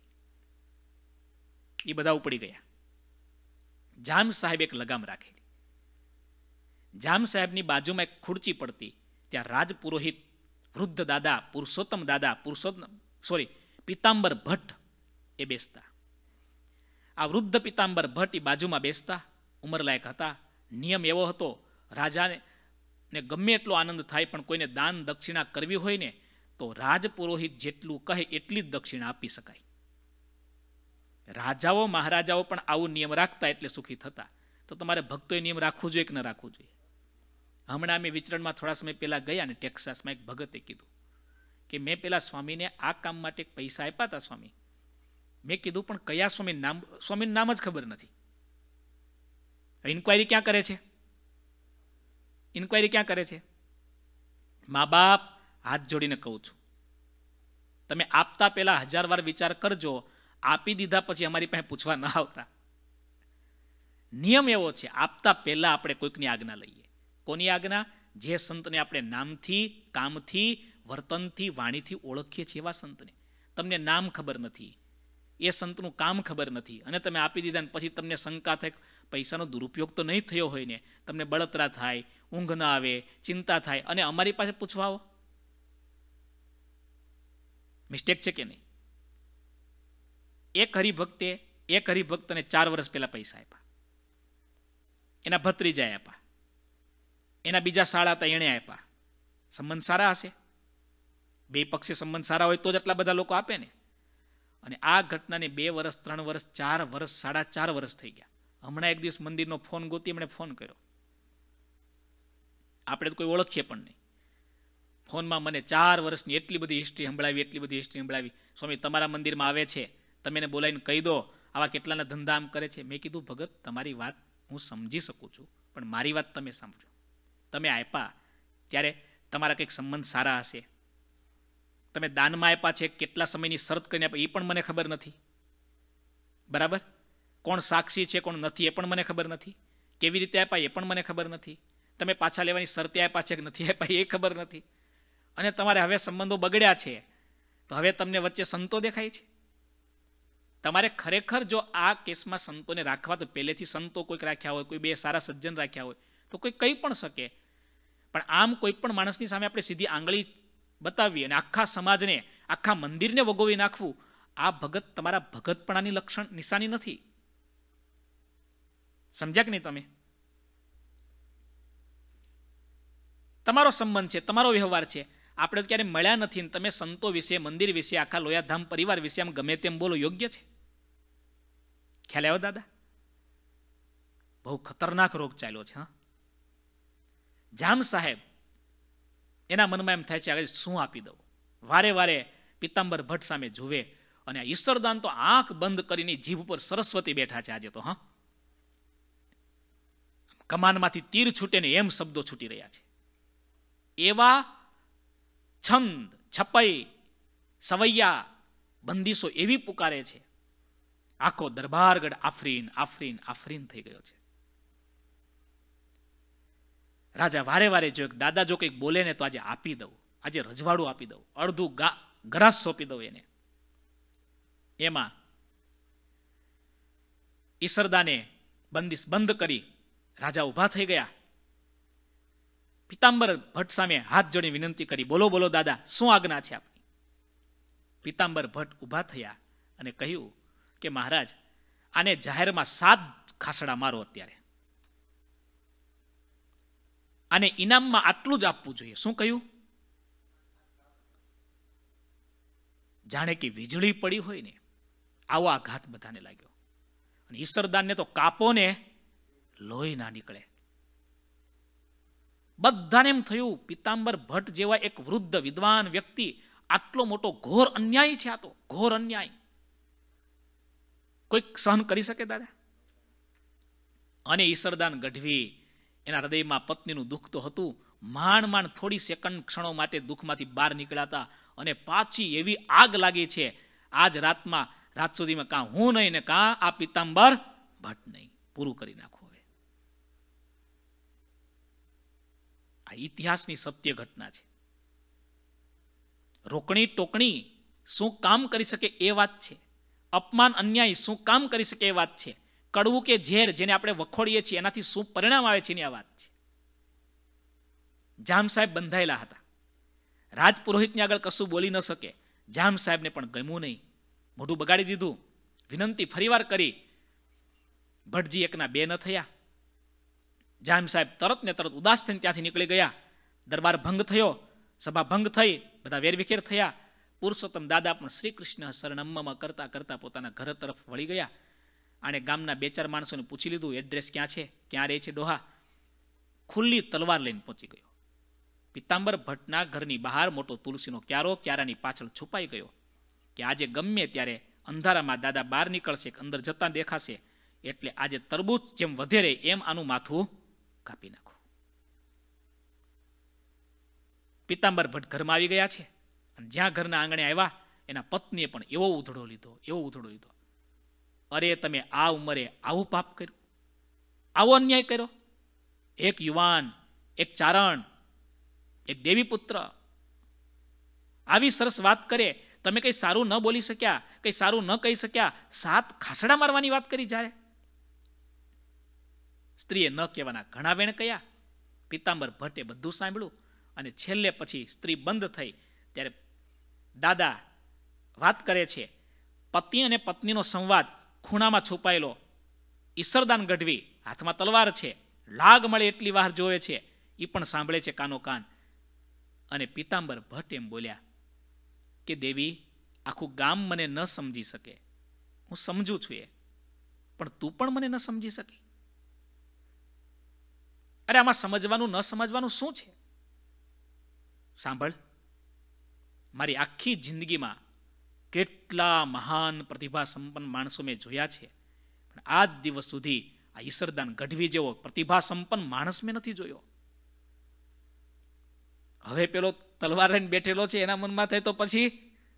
Speaker 1: એ બધા ઉપડી ગયા. જામ સાહેબ એક લગામ રાખેલી. જામ સાહેબની બાજુમાં એક ખુરચી પડતી, ત્યાં રાજ પુરોહિત વૃદ્ધ દાદા પુરુષોત્તમ દાદા પુરુષોત્તમ સોરી પિતાંબર ભટ્ટ એ બેસતા. આ વૃદ્ધ પિતાંબર ભટ્ટ એ બાજુમાં બેસતા, ઉંમરલાયક હતા. નિયમ એવો હતો, રાજાને ને ગમે એટલો આનંદ થાય પણ કોઈને દાન દક્ષિણા કરવી હોય ને તો રાજ પુરોહિત જેટલું કહે એટલી જ દક્ષિણા આપી શકાય. રાજાઓ મહારાજાઓ પણ આવું નિયમ રાખતા એટલે સુખી થતા. તો તમારે ભક્તોએ નિયમ રાખવું જોઈએ કે ન રાખવું જોઈએ? હમણાં અમે વિચરણમાં થોડા સમય પહેલાં ગયા ને ટેક્સાસમાં એક ભગતે કીધું કે મેં પેલા સ્વામીને આ કામ માટે પૈસા આપ્યા હતા સ્વામી. મેં કીધું પણ કયા સ્વામી નામ? સ્વામીનું નામ જ ખબર નથી. ઇન્ક્વાયરી ક્યાં કરે છે? ઇન્ક્વાયરી ક્યાં કરે છે? મા બાપ હાથ જોડીને કહું છું, તમે આપતા પહેલા હજાર વાર વિચાર કરજો. આપી દીધા પછી અમારી પાસે પૂછવા ના આવતા. નિયમ એવો છે, આપતા પહેલા આપણે કોઈકની આજ્ઞા લઈએ. કોની આજ્ઞા? જે સંતને આપણે નામથી, કામથી, વર્તનથી, વાણીથી ઓળખીએ છીએ એવા સંતને. તમને નામ ખબર નથી, એ સંતનું કામ ખબર નથી, અને તમે આપી દીધા ને પછી તમને શંકા થાય પૈસાનો દુરુપયોગ તો નહીં થયો હોય ને, તમને બળતરા થાય, ઊંઘ ના આવે, ચિંતા થાય, અને અમારી પાસે પૂછવા આવો. મિસ્ટેક છે કે નહીં? એક હરિભક્તે એક હરિભક્તને ચાર વર્ષ પહેલા પૈસા આપ્યા, એના ભત્રીજાએ આપ્યા, એના બીજા સાળા હતા એણે આપ્યા. સંબંધ સારા હશે, બે પક્ષે સંબંધ સારા હોય તો જ આટલા બધા લોકો આપે ને. અને આ ઘટનાને બે વર્ષ, ત્રણ વર્ષ, ચાર વર્ષ, સાડા ચાર વર્ષ થઈ ગયા. હમણાં એક દિવસ મંદિરનો ફોન ગોતી એમણે ફોન કર્યો. આપણે તો કોઈ ઓળખીએ પણ નહીં. ફોનમાં મને ચાર વર્ષની એટલી બધી હિસ્ટ્રી સંભળાવી એટલી બધી હિસ્ટ્રી સંભળાવી. સ્વામી તમારા મંદિરમાં આવે છે, તમે એને બોલાવીને કહી દો આવા કેટલાના ધંધા આમ કરે છે. મેં કીધું ભગત તમારી વાત હું સમજી શકું છું, પણ મારી વાત તમે સમજો. તમે આપ્યા ત્યારે તમારા કંઈક સંબંધ સારા હશે. તમે દાનમાં આપ્યા છે, કેટલા સમયની શરત કરીને આપ્યા એ પણ મને ખબર નથી. બરાબર? કોણ સાક્ષી છે કોણ નથી એ પણ મને ખબર નથી. કેવી રીતે આપ્યા એ પણ મને ખબર નથી. તમે પાછા લેવાની શરતે આપ્યા છે કે નથી આપ્યા એ ખબર નથી. અને તમારે હવે સંબંધો બગડ્યા છે તો હવે તમને વચ્ચે સંતો દેખાય છે. તમારે ખરેખર જો આ કેસમાં સંતોને રાખવા તો પહેલેથી સંતો કોઈક રાખ્યા હોય, કોઈ બે સારા સજ્જન રાખ્યા હોય તો કોઈ કહી પણ શકે. પણ આમ કોઈ પણ માણસની સામે આપણે સીધી આંગળી બતાવી અને આખા સમાજને આખા મંદિરને વગોવી નાખવું, આ ભગત તમારા ભગતપણાની લક્ષણ નિશાની નથી. સમજ્યા કે નહીં તમે? તમારો સંબંધ છે, તમારો વ્યવહાર છે, આપણે તો ક્યારે મળ્યા નથી ને તમે સંતો વિશે, મંદિર વિશે, આખા લોયાધામ પરિવાર વિશે આમ ગમે તેમ બોલો યોગ્ય છે? ખ્યાલ આવ્યો દાદા? બહુ ખતરનાક રોગ ચાલ્યો છે. હા, જામ સાહેબ એના મનમાં એમ થાય છે આગળ શું આપી દઉં. વારે વારે પિતાંબર ભટ્ટ સામે જુએ અને આ ઈશ્વરદાન તો આંખ બંધ કરીને જીભ ઉપર સરસ્વતી બેઠા છે આજે તો. હા, કમાનમાંથી તીર છૂટે ને એમ શબ્દો છૂટી રહ્યા છે. એવા છંદ છપાઈ સવૈયા બંદીશો એવી પુકારે છે, આખો દરબારગઢ આફરીન આફરીન આફરીન થઈ ગયો છે. રાજા વારે વારે જો દાદા જો કંઈક બોલે ને તો આજે આપી દઉં, આજે રજવાડું આપી દઉં, અડધું ગરાસ સોંપી દઉં એને. એમાં ઈસરદાને બંદીશ બંધ કરી રાજા ઊભા થઈ ગયા. પિતાંબર ભટ્ટ સામે હાથ જોડી વિનંતી કરી, બોલો બોલો દાદા શું આજ્ઞા છે આપની? પિતાંબર ભટ્ટ ઊભા થયા અને કહ્યું કે મહારાજ આને જાહેરમાં સાત ખાસડા મારો. અત્યારે આને ઇનામમાં આટલું જ આપવું જોઈએ. શું કહ્યું? જાણે કે વીજળી પડી હોય ને આવો આઘાત બધાને લાગ્યો. અને ઈશ્વરદાનને તો કાપો ને લોહી ના નીકળે. બધાને એમ થયું પિતાંબર ભટ્ટ જેવા એક વૃદ્ધ વિદ્વાન વ્યક્તિ આટલો મોટો ઘોર અન્યાય છે. આ તો ઘોર અન્યાય કોઈ સહન કરી શકે દાદા? અને ઈશ્વરદાન ગઢવી એના હૃદયમાં પત્નીનું દુઃખ તો હતું, માંડ માંડ થોડી સેકન્ડ ક્ષણો માટે દુઃખમાંથી બહાર નીકળ્યા અને પાછી એવી આગ લાગી છે આજ રાતમાં, રાત સુધીમાં કાં હું નહીં ને કાં આ પિતાંબર ભટ્ટ નહીં, પૂરું કરી નાખો. હવે આ ઇતિહાસની સત્ય ઘટના છે. રોકણી ટોકણી શું કામ કરી શકે એ વાત છે. અપમાન અન્યાય શું કામ કરી શકે એ વાત છે. કડવું કે ઝેર જેને આપણે વખોડીએ છીએ એનાથી શું પરિણામ આવે છે એની આ વાત છે. જામ સાહેબ બંધાયેલા હતા. રાજપુરોહિતની આગળ કશું બોલી ન શકે. જામ સાહેબને પણ ગમ્યું નહીં, મોઢું બગાડી દીધું. વિનંતી ફરીવાર કરી, ભટ્ટજી એકના બે ન થયા. જામ સાહેબ તરત ને તરત ઉદાસ થઈને ત્યાંથી નીકળી ગયા. દરબાર ભંગ થયો, સભા ભંગ થઈ, બધા વેરવિખેર થયા. પુરુષોત્તમ દાદા પણ શ્રી કૃષ્ણ શરણમ્મમાં કરતા કરતા પોતાના ઘર તરફ વળી ગયા. આણે ગામના બે ચાર માણસોને પૂછી લીધું એડ્રેસ ક્યાં છે, ક્યાં રહે છે ડોહા. ખુલ્લી તલવાર લઈને પહોંચી ગયો. પિતાંબર ભટ્ટના ઘરની બહાર મોટો તુલસીનો ક્યારો ક્યારાની પાછળ છુપાઈ ગયો કે આજે ગમે ત્યારે અંધારામાં દાદા બહાર નીકળશે, અંદર જતા દેખાશે, એટલે આજે તરબૂચ જેમ વધે રહે એમ આનું માથું કાપી નાખો. પિતાંબર ભટ્ટ ઘરમાં આવી ગયા છે અને જ્યાં ઘરના આંગણે આવ્યા એના પત્નીએ પણ એવો ઉધડો લીધો, એવો ઉધડો લીધો. અરે તમે આ ઉંમરે આવું પાપ કર્યું, આવો અન્યાય કર્યો. એક યુવાન, એક ચારણ, એક દેવી પુત્ર આવી સરસ વાત કરે, તમે કઈ સારું ન બોલી શક્યા, કઈ સારું ન કહી શક્યા, સાત ખાસડા મારવાની વાત કરી. જ્યારે સ્ત્રીએ ન કહેવાના ઘણા વેણ કયા. પિતાંબર ભટ્ટે બધું સાંભળ્યું અને છેલ્લે પછી સ્ત્રી બંધ થઈ ત્યારે દાદા વાત કરે છે. પતિ અને પત્નીનો સંવાદ ખૂણામાં છુપાયેલો. ઈશ્વરદાન ગઢવી હાથમાં તલવાર છે, લાગ મળે એટલી વાર જોવે છે, એ પણ સાંભળે છે કાનો કાન. અને પિતાંબર ભટ્ટ એમ બોલ્યા કે દેવી આખું ગામ મને ન સમજી શકે, હું સમજું છું એ, પણ તું પણ મને ન સમજી શકી. અરે આમાં સમજવાનું ન સમજવાનું શું છે? સાંભળ, મારી આખી જિંદગીમાં કેટલા મહાન પ્રતિભા સંપન્ન માણસો મેં જોયા છે, પણ આજ દિવસ સુધી આ ઈસરદાન ગઢવી જેવો પ્રતિભા સંપન્ન માણસ મેં નથી જોયો. હવે પેલો તલવાર લઈને બેઠેલો છે એના મનમાં થાય તો પછી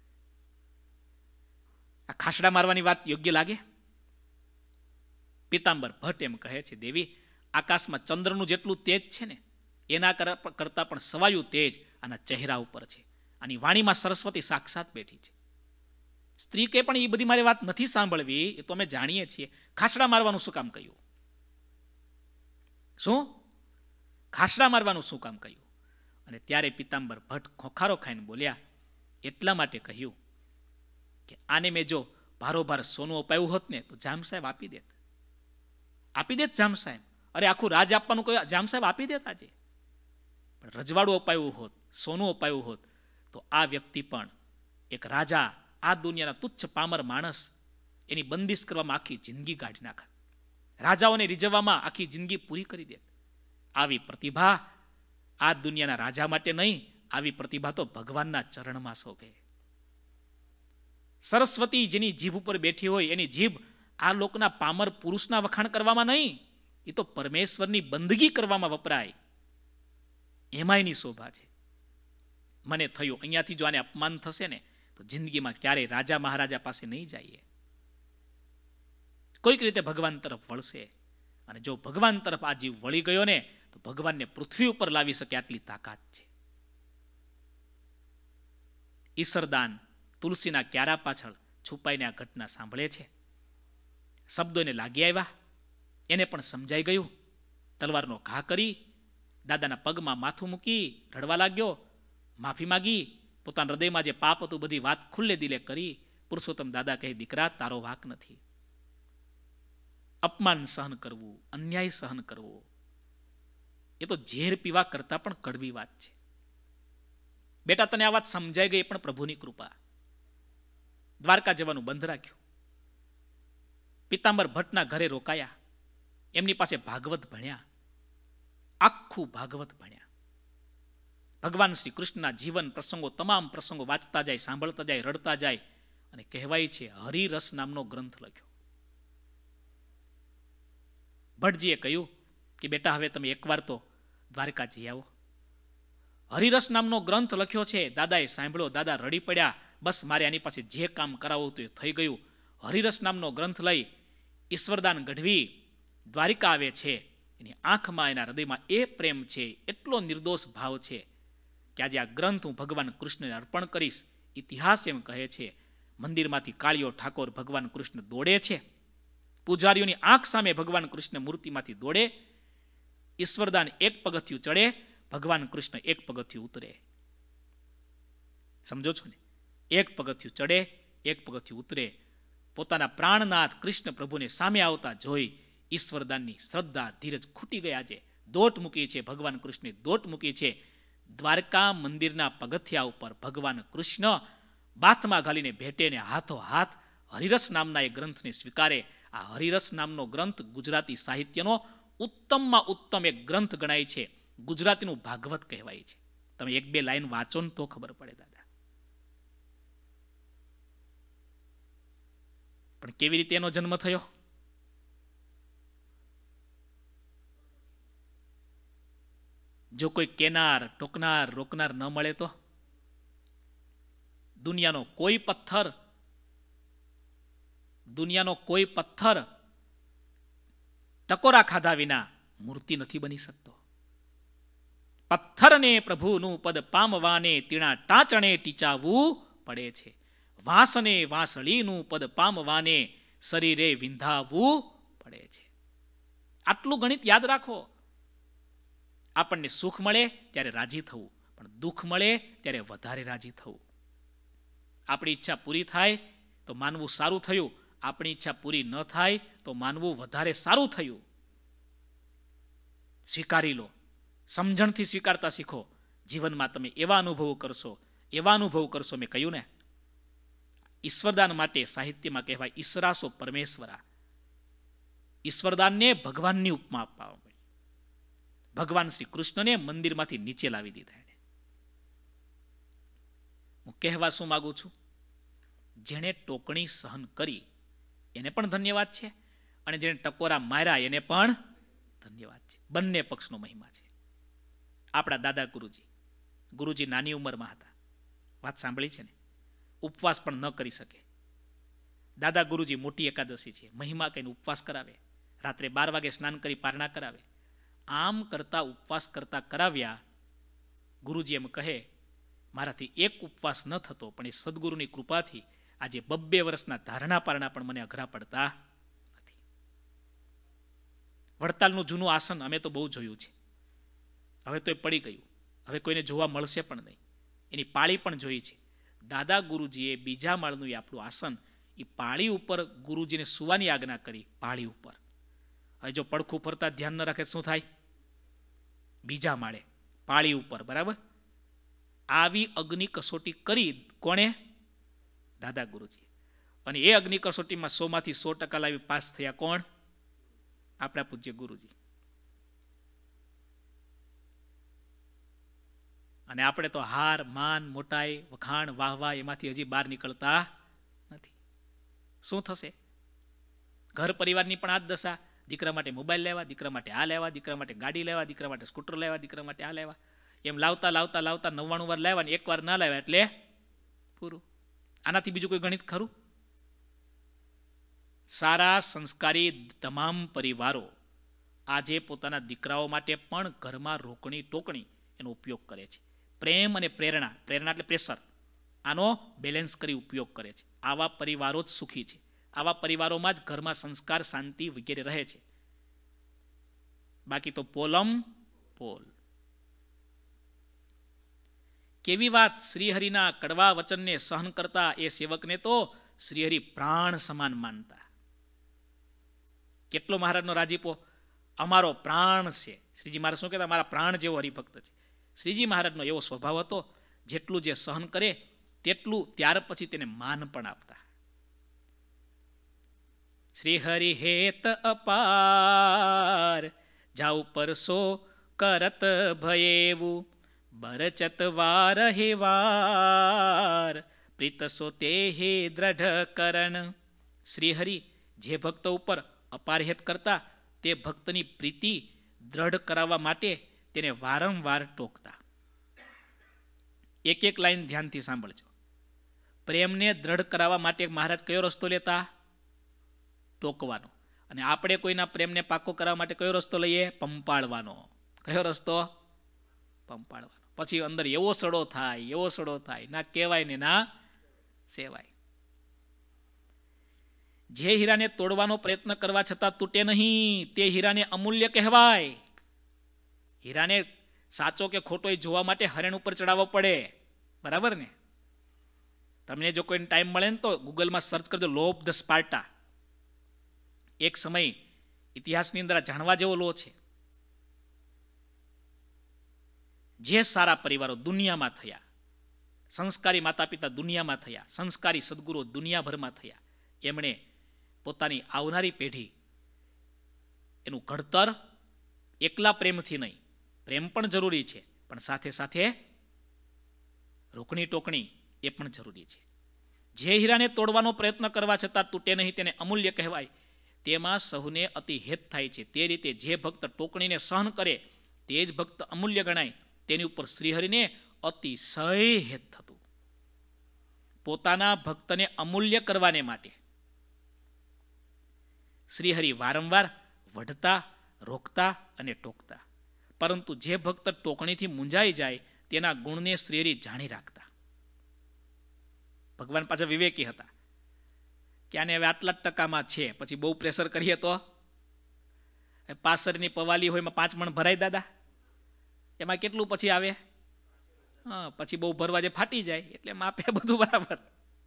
Speaker 1: આ ખાસડા મારવાની વાત યોગ્ય લાગે? પિતાંબર ભટ્ટ એમ કહે છે, દેવી, આકાશમાં ચંદ્રનું જેટલું તેજ છે ને એના કરતા પણ સવાયું તેજ આના ચહેરા ઉપર છે. આની વાણીમાં સરસ્વતી સાક્ષાત બેઠી છે. સ્ત્રી કે પણ એ બધી મારી વાત નથી સાંભળવી, એ તો અમે જાણીએ છીએ. ખાસડા મારવાનું શું કામ કહ્યું? શું ખાસડા મારવાનું શું કામ કહ્યું? અને ત્યારે પિતાંબર ભટ્ટ ખોખારો ખાઈને બોલ્યા, એટલા માટે કહ્યું કે આને મેં જો ભારોભાર સોનું અપાયું હોત ને તો જામ સાહેબ આપી દેત. આપી દેત જામ સાહેબ. અરે આખું રાજ આપવાનું કહ્યું, જામ સાહેબ આપી દેત આજે. પણ રજવાડું અપાયું હોત, સોનું અપાયું હોત તો આ વ્યક્તિ પણ એક રાજા, આ દુનિયાના તુચ્છ પામર માણસ, એની બંદિશ કરવામાં આખી જિંદગી કાઢી નાખે. રાજાઓને રીઝવવામાં આખી જિંદગી પૂરી કરી દે. આવી પ્રતિભા આ દુનિયાના રાજા માટે નહીં, આવી પ્રતિભા તો ભગવાનના ચરણમાં શોભે. સરસ્વતી જેની જીભ ઉપર બેઠી હોય એની જીભ આ લોકના પામર પુરુષના વખાણ કરવામાં નહીં, એ તો પરમેશ્વરની બંદગી કરવામાં વપરાય. એમાં એની શોભા છે. મને થયું અહીંયાથી જો આને અપમાન થશે ને તો જિંદગીમાં ક્યારેય રાજા મહારાજા પાસે નહીં જઈએ. કોઈક રીતે ભગવાન તરફ વળશે, અને જો ભગવાન તરફ આ જીવ વળી ગયો ને તો ભગવાનને પૃથ્વી ઉપર લાવી શકે આટલી તાકાત છે. ઈસરદાન તુલસીના ક્યારા પાછળ છુપાઈને આ ઘટના સાંભળે છે. શબ્દો એને લાગી આવ્યા, એને પણ સમજાઈ ગયું. તલવારનો ઘા કરી દાદાના પગમાં માથું મૂકી રડવા લાગ્યો, માફી માગી, પોતાના હૃદયમાં જે પાપ હતું બધી વાત ખુલ્લે દિલે કરી. પુરુષોત્તમ દાદા કહે, દીકરા, તારો વાંક નથી. અપમાન સહન કરવું, અન્યાય સહન કરવો, એ તો ઝેર પીવા કરતા પણ કડવી વાત છે. બેટા, તને આ વાત સમજાઈ ગઈ, પણ પ્રભુની કૃપા. દ્વારકા જવાનું બંધ રાખ્યું. પિતાંબર ભટ્ટના ઘરે રોકાયા. એમની પાસે ભાગવત ભણ્યા, આખું ભાગવત ભણ્યા. ભગવાન શ્રી કૃષ્ણના જીવન પ્રસંગો, તમામ પ્રસંગો વાંચતા જાય, સાંભળતા જાય, રડતા જાય. અને કહેવાય છે હરિરસ નામનો ગ્રંથ લખ્યો. ભટ્ટજીએ કહ્યું કે બેટા, હવે તમે એકવાર તો દ્વારકા જઈ આવો. હરિરસ નામનો ગ્રંથ લખ્યો છે. દાદાએ સાંભળ્યો, દાદા રડી પડ્યા. બસ, મારે આની પાસે જે કામ કરાવવું હતું એ થઈ ગયું. હરિરસ નામનો ગ્રંથ લઈ ઈશ્વરદાન ગઢવી દ્વારિકા આવે છે. એની આંખમાં, એના હૃદયમાં એ પ્રેમ છે, એટલો નિર્દોષ ભાવ છે કે આજે આ ગ્રંથ હું ભગવાન કૃષ્ણને અર્પણ કરીશ. ઇતિહાસ એમ કહે છે, મંદિરમાંથી કાળિયો ઠાકોર ભગવાન કૃષ્ણ દોડે છે. પૂજારીઓની આંખ સામે ભગવાન કૃષ્ણ મૂર્તિમાંથી દોડે. ઈશ્વરદાન એક પગથિયું ચડે, ભગવાન કૃષ્ણ એક પગથિયું ઉતરે. સમજો છો ને? એક પગથિયું ચડે, એક પગથિયું ઉતરે. પોતાના પ્રાણનાથ કૃષ્ણ પ્રભુને સામે આવતા જોઈ ઈશ્વરદાનની શ્રદ્ધા, ધીરજ ખૂટી ગયા છે. દોટ મૂકી છે, ભગવાન કૃષ્ણે દોટ મૂકી છે. દ્વારકા મંદિરના પગથિયા ઉપર ભગવાન કૃષ્ણ બાથમાં ઘાલીને ભેટે ને હાથો હાથ હરિરસ નામના એ ગ્રંથને સ્વીકારે. આ હરિરસ નામનો ગ્રંથ ગુજરાતી સાહિત્યનો ઉત્તમમાં ઉત્તમ એક ગ્રંથ ગણાય છે. ગુજરાતીનું ભાગવત કહેવાય છે. તમે એક બે લાઈન વાંચો ને તો ખબર પડે દાદા. પણ કેવી રીતે એનો જન્મ થયો? જો કોઈ કેનાર, ટોકનાર, રોકનાર ન મળે તો દુનિયાનો કોઈ પથ્થર દુનિયાનો કોઈ પથ્થર ટકોરા ખાધા વિના મૂર્તિ નથી બની શકતો. પથ્થરને પ્રભુનું પદ પામવાને તીણા ટાંચણે ટીચાવવું પડે છે. વાંસને વાંસળીનું પદ પામવાને શરીરે વિંધાવવું પડે છે. આટલું ગણિત યાદ રાખો. આપણને સુખ મળે ત્યારે રાજી થવું, પણ દુઃખ મળે ત્યારે વધારે રાજી થવું. આપણી ઈચ્છા પૂરી થાય તો માનવું સારું થયું, આપણી ઈચ્છા પૂરી ન થાય તો માનવું વધારે સારું થયું. સ્વીકારી લો, સમજણથી સ્વીકારતા શીખો. જીવનમાં તમે એવા અનુભવો કરશો, એવા અનુભવ કરશો. મેં કહ્યું ને, ઈશ્વરદાન માટે સાહિત્યમાં કહેવાય ઈશ્વરાસો પરમેશ્વરા. ઈશ્વરદાનને ભગવાનની ઉપમા આપવા. ભગવાન શ્રી કૃષ્ણને મંદિરમાંથી નીચે લાવી દીધા. એને હું કહેવા શું માગું છું, જેણે ટોકણી સહન કરી એને પણ ધન્યવાદ છે, અને જેણે ટકોરા માર્યા એને પણ ધન્યવાદ છે. બંને પક્ષનો મહિમા છે. આપણા દાદા ગુરુજી ગુરુજી નાની ઉંમરમાં હતા, વાત સાંભળી છે ને, ઉપવાસ પણ ન કરી શકે. દાદા ગુરુજી મોટી એકાદશી છે, મહિમા કહીને ઉપવાસ કરાવે, રાત્રે બાર વાગે સ્નાન કરી પારણા કરાવે. આમ કરતા ઉપવાસ કરતા કરાવ્યા. ગુરુજી એમ કહે, મારાથી એક ઉપવાસ ન થતો, પણ એ સદગુરુની કૃપાથી આજે બબ્બે વર્ષના ધારણા પારણા પણ મને અઘરા પડતા નથી. વડતાલનું જૂનું આસન અમે તો બહુ જોયું છે, હવે તો એ પડી ગયું, હવે કોઈને જોવા મળશે પણ નહીં. એની પાળી પણ જોઈ છે. દાદા ગુરુજીએ બીજા માળનું એ આપણું આસન, એ પાળી ઉપર ગુરુજીને સુવાની આજ્ઞા કરી. પાળી ઉપર હવે જો પડખું ફરતા ધ્યાન ન રાખે શું થાય? બીજા માળે પાળી ઉપર, બરાબર. આવી અગ્નિ કસોટી કરી કોણે? દાદા ગુરુજી. અને એ અગ્નિ કસોટીમાં સો માંથી સો ટકા લાવી પાસ થયા કોણ? આપણા પૂજ્ય ગુરુજી. અને આપણે તો હાર, માન, મોટાઈ, વખાણ, વાહવા એમાંથી હજી બહાર નીકળતા નથી. શું થશે? ઘર પરિવારની પણ આ જ દશા. દીકરા માટે મોબાઈલ લેવા, દીકરા માટે આ લેવા, દીકરા માટે ગાડી લેવા, દીકરા માટે સ્કૂટર લેવા, દીકરા માટે આ લેવા, એમ લાવતા લાવતા લાવતા નવ્વાણું વાર લેવા ને એક વાર ના લેવા એટલે પૂરું. આનાથી બીજું કોઈ ગણિત ખરું? સારા સંસ્કારી તમામ પરિવારો આજે પોતાના દીકરાઓ માટે પણ ઘરમાં રોકણી ટોકણી એનો ઉપયોગ કરે છે. પ્રેમ અને પ્રેરણા, પ્રેરણા એટલે પ્રેશર, આનો બેલેન્સ કરી ઉપયોગ કરે છે. આવા પરિવારો જ સુખી છે. આવા પરિવારોમાં જ ઘરમાં સંસ્કાર, શાંતિ વગેરે રહે છે. બાકી તો પોલમ પોલ. કેવી વાત! શ્રીહરિના કડવા વચનને સહન કરતા એ સેવકને તો શ્રીહરિ પ્રાણ સમાન માનતા. કેટલો મહારાજનો રાજીપો! અમારો પ્રાણ છે. શ્રીજી મહારાજ શું કહેતા? અમારા પ્રાણ જેવો હરિભક્ત છે. શ્રીજી મહારાજનો એવો સ્વભાવ હતો, જેટલું જે સહન કરે તેટલું ત્યાર પછી તેને માન પણ આપતા. શ્રી હરિ હેત અપાર, જાઉ પરસો કરત ભયેવું, બરચત વાર હે વાર, પ્રીતસો તે હે દ્રઢ કરણ. શ્રીહરિ જે ભક્ત ઉપર અપાર હેત કરતા, તે ભક્તની પ્રીતિ દ્રઢ કરાવવા માટે તેને વારંવાર ટોકતા. એક એક લાઈન ધ્યાનથી સાંભળજો. પ્રેમને દ્રઢ કરાવવા માટે મહારાજ કયો રસ્તો લેતા? ટોકવાનો. અને આપણે કોઈના પ્રેમને પાકો કરવા માટે કયો રસ્તો લઈએ? પંપાળવાનો. કયો રસ્તો? પંપાળવાનો. પછી અંદર એવો સડો થાય, એવો સડો થાય, ના કહેવાય ને ના સેવાય. જે હીરાને તોડવાનો પ્રયત્ન કરવા છતાં તૂટે નહીં, તે હીરાને અમૂલ્ય કહેવાય. હીરાને સાચો કે ખોટો જોવા માટે હરણ ઉપર ચડાવવો પડે, બરાબર ને? તમને જો કોઈને ટાઈમ મળે ને તો ગૂગલમાં સર્ચ કરજો, લોભ ધ સ્પાર્ટા. એક સમય ઇતિહાસની અંદર જાણવા જેવો લો છે. જે સારા પરિવારો દુનિયામાં થયા, સંસ્કારી માતા પિતા દુનિયામાં થયા, સંસ્કારી સદગુરુઓ દુનિયાભરમાં થયા, એમણે પોતાની આવનારી પેઢી એનું ઘડતર એકલા પ્રેમથી નહીં, પ્રેમ પણ જરૂરી છે, પણ સાથે સાથે રોકણી ટોકણી એ પણ જરૂરી છે. જે હીરાને તોડવાનો પ્રયત્ન કરવા છતાં તૂટે નહીં તેને અમૂલ્ય કહેવાય. તેમાં સહુને અતિ હેત થાય છે. તે રીતે જે ભક્ત ટોકણીને સહન કરે તે જ ભક્ત અમૂલ્ય ગણાય. તેની ઉપર શ્રીહરિને અતિશય હેત થતું. પોતાના ભક્તને અમૂલ્ય કરવાને માટે શ્રીહરિ વારંવાર વઢતા, રોકતા અને ટોકતા. પરંતુ જે ભક્ત ટોકણીથી મૂંઝાઈ જાય તેના ગુણને શ્રીહરિ જાણી રાખતા. ભગવાન પાછા વિવેકી હતા કે આને હવે આટલા જ ટકામાં છે, પછી બહુ પ્રેશર કરીએ તો પાસરની પવાલી હોય એમાં પાંચ મણ ભરાય દાદા, એમાં કેટલું પછી આવે? હા, પછી બહુ ભરવા જે ફાટી જાય, એટલે માપે બધું બરાબર.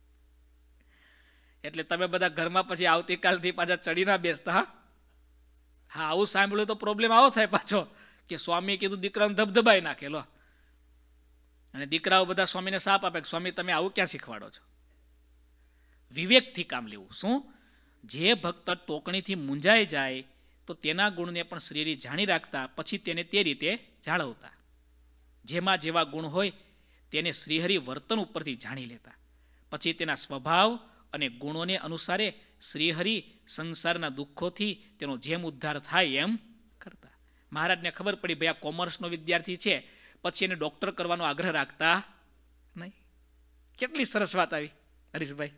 Speaker 1: એટલે તમે બધા ઘરમાં પછી આવતીકાલથી પાછા ચડી ના બેસતા. હા હા આવું સાંભળ્યું તો પ્રોબ્લેમ આવો થાય પાછો કે સ્વામીએ કીધું દીકરાને ધબધબાઈ નાખેલો, અને દીકરાઓ બધા સ્વામીને સાપ આપે કે સ્વામી તમે આવું ક્યાં શીખવાડો છો? વિવેકથી કામ લેવું. શું? જે ભક્ત ટોકણીથી મૂંઝાઈ જાય તો તો તેના ગુણને પણ શ્રીહરિ જાણી રાખતા પછી તેને તે રીતે જાળવતા. જેમાં જેવા ગુણ હોય તેને શ્રીહરિ વર્તન ઉપરથી જાણી લેતા. પછી તેના સ્વભાવ અને ગુણોને અનુસારે શ્રીહરિ સંસારના દુઃખોથી તેનો જેમ ઉદ્ધાર થાય એમ કરતા. મહારાજને ખબર પડી ભાઈ આ કોમર્સનો વિદ્યાર્થી છે, પછી એને ડૉક્ટર કરવાનો આગ્રહ રાખતા નહીં. કેટલી સરસ વાત આવી હરીશભાઈ,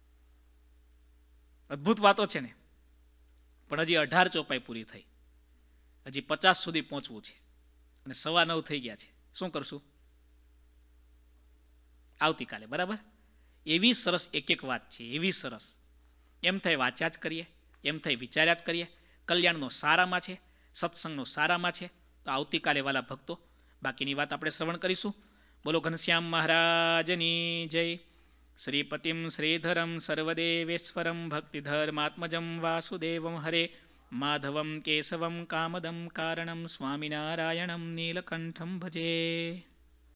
Speaker 1: અદ્ભુત વાતો છે ને. પણ હજી અઢાર ચોપાઈ પૂરી થઈ, હજી પચાસ સુધી પહોંચવું છે અને સવા નવ થઈ ગયા છે. શું કરશું આવતીકાલે? બરાબર. એવી સરસ એક એક વાત છે, એવી સરસ. એમ થાય વાંચ્યા જ કરીએ, એમ થાય વિચાર્યા જ કરીએ. કલ્યાણનો સારામાં છે, સત્સંગનો સારામાં છે. તો આવતીકાલે વાલા ભક્તો બાકીની વાત આપણે શ્રવણ કરીશું. બોલો ઘનશ્યામ મહારાજની જય. શ્રીપતિમ શ્રીધરમ સર્વદેવેશ્વરમ ભક્તિધર્માત્મજમ વાસુદેવમ હરે માધવમ કેશવમ કામદમ કારણમ સ્વામિનારાયણમ નીલકંઠમ ભજે.